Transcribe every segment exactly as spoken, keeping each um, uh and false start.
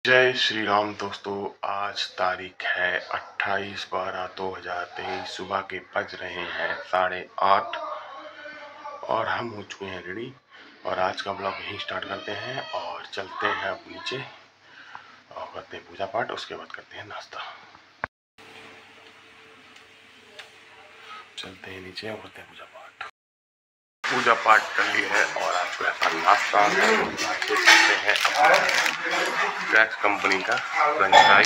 जय श्री राम दोस्तों। आज तारीख है अट्ठाईस बारह दो हज़ार तेईस। सुबह के बज रहे हैं साढ़े आठ और हम हो चुके हैं रेडी। और आज का ब्लॉग यहीं स्टार्ट करते हैं और चलते हैं अब नीचे और करते हैं पूजा पाठ। उसके बाद करते हैं नाश्ता। चलते हैं नीचे और करते हैं पूजा पाठ। पूजा पाठ कर लिया है और आज को ऐसा नाश्ता देख सकते हैं क्रैक्स कंपनी का फ्रेंच फ्राई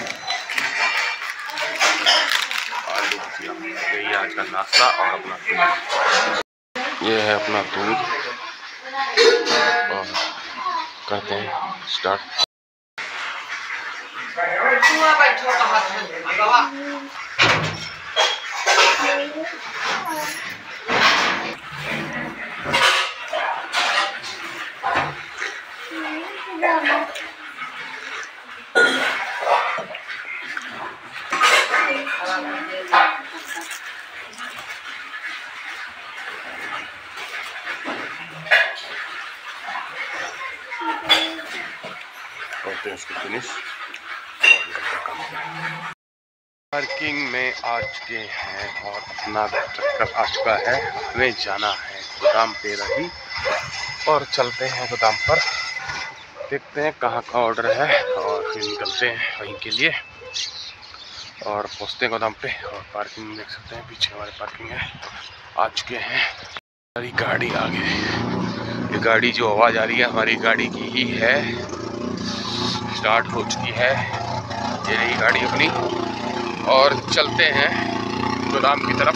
आलू भुजिया। यही आज का नाश्ता और अपना दूध। ये है अपना दूध और करते हैं स्टार्ट। करते हैं इसको फिनिश। पार्किंग में आ चुके हैं और अपना चक्कर आ चुका है। हमें जाना है गोदाम पे रही और चलते हैं गोदाम पर, देखते हैं कहाँ का ऑर्डर है और फिर निकलते हैं वहीं के लिए और पहुँचते हैं गोदाम पे। और पार्किंग देख सकते हैं, पीछे हमारे पार्किंग है। आ चुके हैं, हमारी गाड़ी आ गई। ये गाड़ी जो आवाज़ आ रही है हमारी गाड़ी की ही है, स्टार्ट हो चुकी है। ये रही गाड़ी अपनी और चलते हैं गोदाम की तरफ।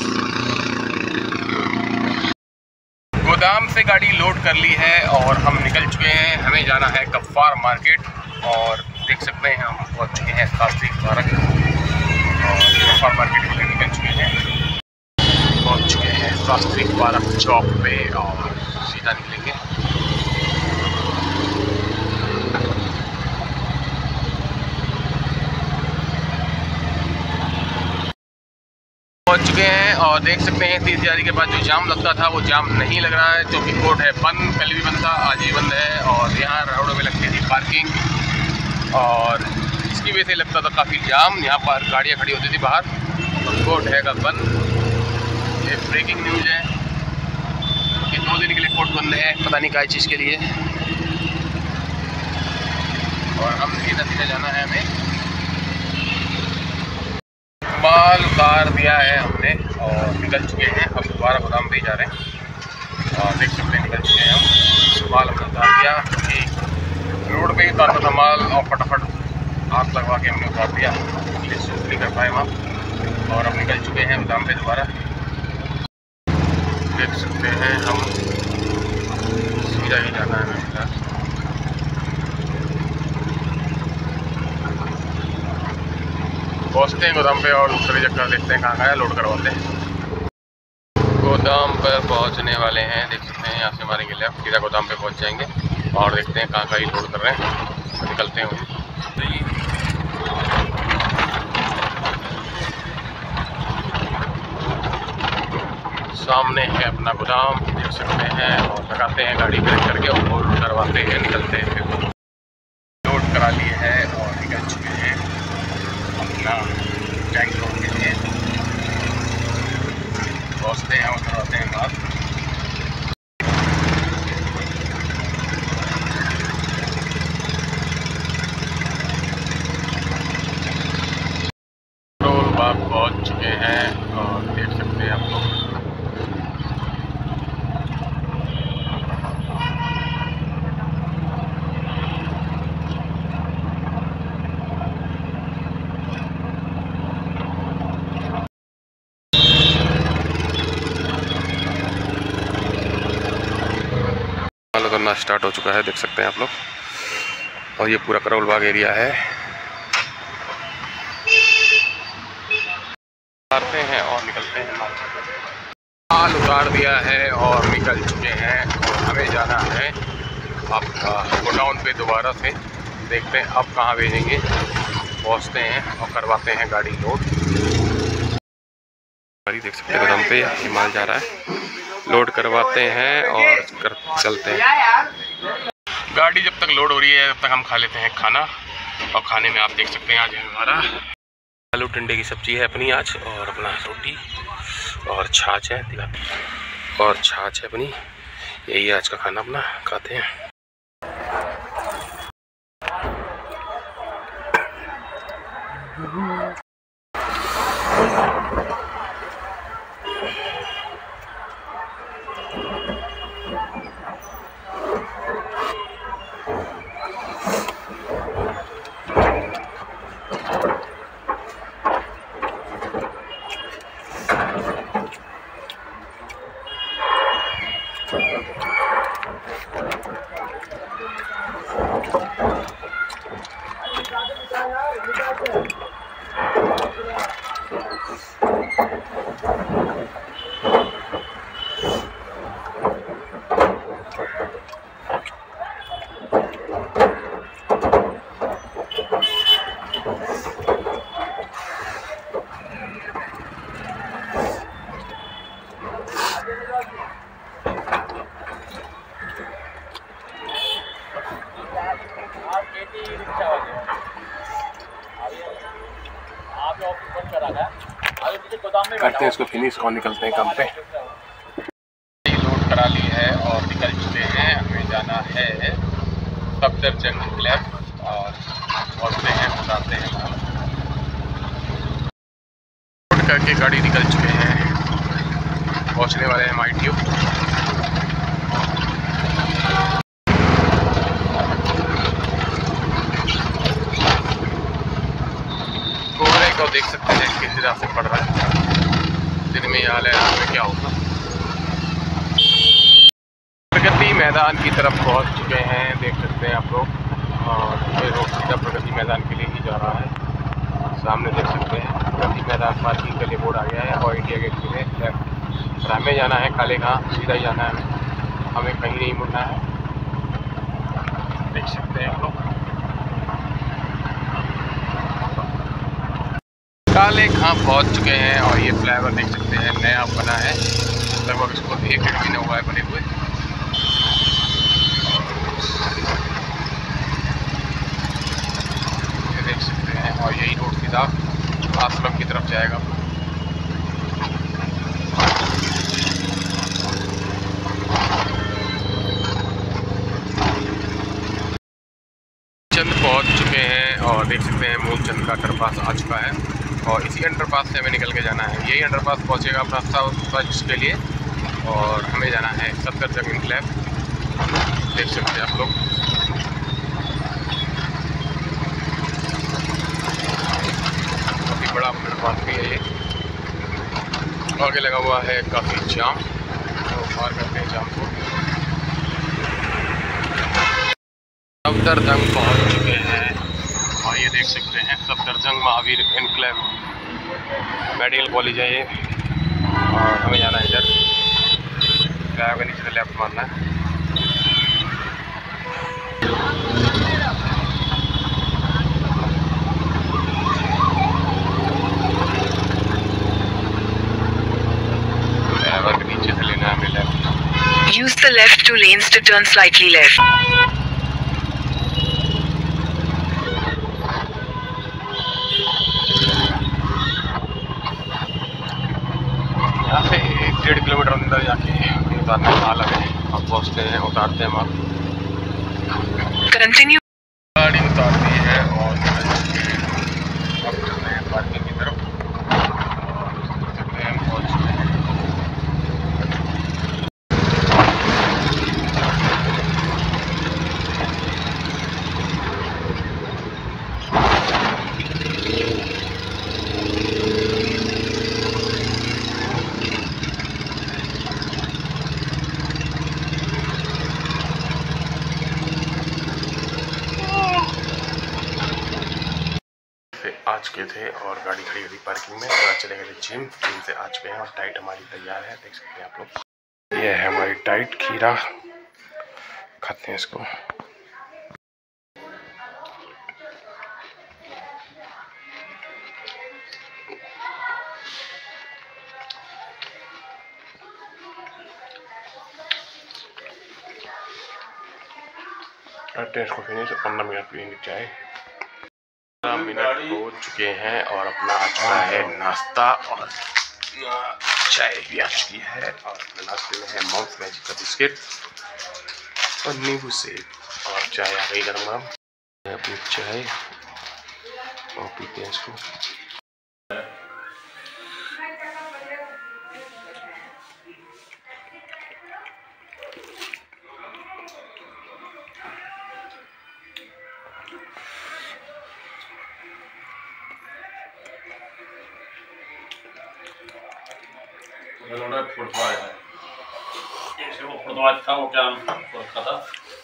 गोदाम से गाड़ी लोड कर ली है और हम निकल चुके हैं। हमें जाना है गफ्फार मार्केट और देख सकते हैं हम पहुंच चुके हैं शास्त्री पार्क और गफ्फार मार्केट के लिए निकल चुके हैं। पहुंच चुके हैं शास्त्री पार्क चौक पे और सीधा निकलेंगे। पहुंच चुके हैं और देख सकते हैं तीस जारी के बाद जो जाम लगता था वो जाम नहीं लग रहा है, क्योंकि कोर्ट है बंद। कल भी बंद था, आज भी बंद है। और यहाँ रोडों में लगती थी पार्किंग और इसकी वजह से लगता था काफ़ी जाम। यहाँ पर गाड़ियाँ खड़ी होती थी बाहर और कोर्ट है का बंद। ये ब्रेकिंग न्यूज़ है कि दो दिन के लिए कोर्ट बंद है, पता नहीं क्या चीज़ के लिए। और हम सीधा सीधा जाना है, हमें माल उतार दिया है हमने और निकल चुके हैं। अब दोबारा गोदाम पे ही जा रहे हैं और देख सकते हैं निकल चुके हैं हम। माल हमने उतार दिया क्योंकि रोड पे ही उतारता था माल और फटाफट आग लगवा के हमने उतार दिया, इसलिए शूट नहीं कर पाए हम। और अब निकल चुके हैं गोदाम पे दोबारा। देख सकते हैं हम सीधा ही जाना है हमें। पहुँचते हैं गोदाम पे और दूसरी जगह देखते हैं कहाँ कहाँ लोड करवाते हैं। गोदाम पर पहुँचने वाले हैं, देख सकते हैं। यहाँ से मारेंगे लेफ्ट, सीधा गोदाम पे पहुँच जाएंगे और देखते हैं कहाँ कहाँ ही लोड कर रहे हैं तो निकलते हैं वहीं। सामने है अपना गोदाम, देख सकते हैं। और लगाते हैं गाड़ी ब्रेक करके और लोड करवाते हैं, निकलते हैं। फिर लोड करा लिए है और निकल चुके हैं अपना टैंक लोड के लिए। पहुँचते हैं और करवाते हैं बात। पेट्रोल बाग पहुँच चुके हैं और देख सकते हैं आप लोग। करना स्टार्ट हो चुका है, देख सकते हैं आप लोग। और ये पूरा करोल बाग एरिया है। उतारते हैं और निकलते हैं। माल उतार दिया है और निकल चुके हैं और हमें जाना है आपका गोडाउन पे दोबारा से। देखते हैं अब कहाँ भेजेंगे। पहुँचते हैं और करवाते हैं गाड़ी लोड। देख सकते हैं गोदाम पे ये माल जा रहा है, लोड करवाते हैं और कर चलते हैं। गाड़ी जब तक लोड हो रही है तब तक हम खा लेते हैं खाना और खाने में आप देख सकते हैं आज है हमारा आलू टिंडे की सब्जी है अपनी आज, और अपना रोटी और छाछ है, दिखाते और छाछ है अपनी। यही है आज का खाना अपना, खाते हैं। करते हैं इसको फिनिश और निकलते हैं काम पे। लोड करा ली है और निकल चुके हैं। हमें जाना है सफदरजंग इनक्लेव और पहुँचते हैं, बताते हैं। लोड करके गाड़ी निकल चुके हैं, पहुँचने वाले हैं माई ट्यूब। कोहरे को देख सकते हैं किस तरह से पड़ रहा है। दिन में हाल है, रात में क्या होगा। प्रगति मैदान की तरफ पहुंच चुके हैं, देख सकते हैं आप लोग। और ये रोड सीधा प्रगति मैदान के लिए ही जा रहा है। सामने देख सकते हैं प्रगति मैदान पार्किंग के लिए बोर्ड आ गया है और इंडिया गेट के लिए लेफ्ट। हमें जाना है काले कहाँ, सीधा ही जाना है हमें, हमें कहीं नहीं मुड़ना है। देख सकते हैं आप लोग काले खां पहुंच चुके हैं। और ये फ्लाईओवर देख सकते हैं नया बना है, लगभग इसको एक डेढ़ महीना हुआ है बने हुए। ये देख सकते हैं और यही रोड सीधा आश्रम की तरफ जाएगा। चंद पहुंच चुके हैं और देख सकते हैं मूलचंद का अंडरपास आ चुका है। और इसी अंडरपास से हमें निकल के जाना है। यही अंडरपास पहुंचेगा अपना साउथ के लिए और हमें जाना है सफदरजंग इनक्लेव। देख सकते हैं आप लोग। काफ़ी बड़ा अंडरपास भी है ये, आगे लगा हुआ है काफ़ी जाम, तो पार करते हैं जाम को। सफदरजंग पहुंच चुके हैं और ये देख सकते हैं Safdarjung Mahavir enclave medical college है ये। और हमें जाना है इधर, फ्लाईओवर के नीचे से लेफ्ट मारना है। फ्लाईओवर के नीचे से लेना है हमें left. Use the left two lanes to turn slightly left. यहाँ से एक डेढ़ किलोमीटर अंदर जाके उतारने का हाल है। अब पहुँचते हैं, उतारते हैं हम। Continue. गाड़ी उतार दी है और अब चलते हैं पार्किंग की तरफ। हम पहुँच चुके हैं। आज के थे और गाड़ी खड़ी हुई पार्किंग में, तो चले गए जिम। जिम से आज के हैं और डाइट हमारी तैयार है, देख सकते हैं आप लोग। ये है हमारी डाइट, खीरा खाते हैं इसको। करते हैं इसको फिनिश और नमक पियेंगे चाय। मिनट हो चुके हैं और अपना आ चुका है नाश्ता और चाय भी आ चुकी है। और अपने नाश्ते में है मॉम्स मैजिक का बिस्किट और नींबू सेब और चाय आ गई गर्म गरम। अपनी चाय और पीते हैं इसको। था वो क्या रखा था।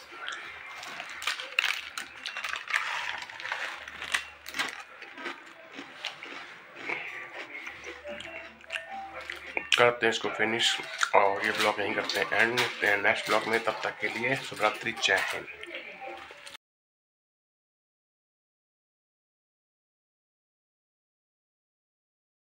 करते हैं इसको फिनिश और ये ब्लॉग यहीं करते हैं एंड नेक्स्ट ब्लॉग में। तब तक के लिए शुभ रात्रि, जय हिंद।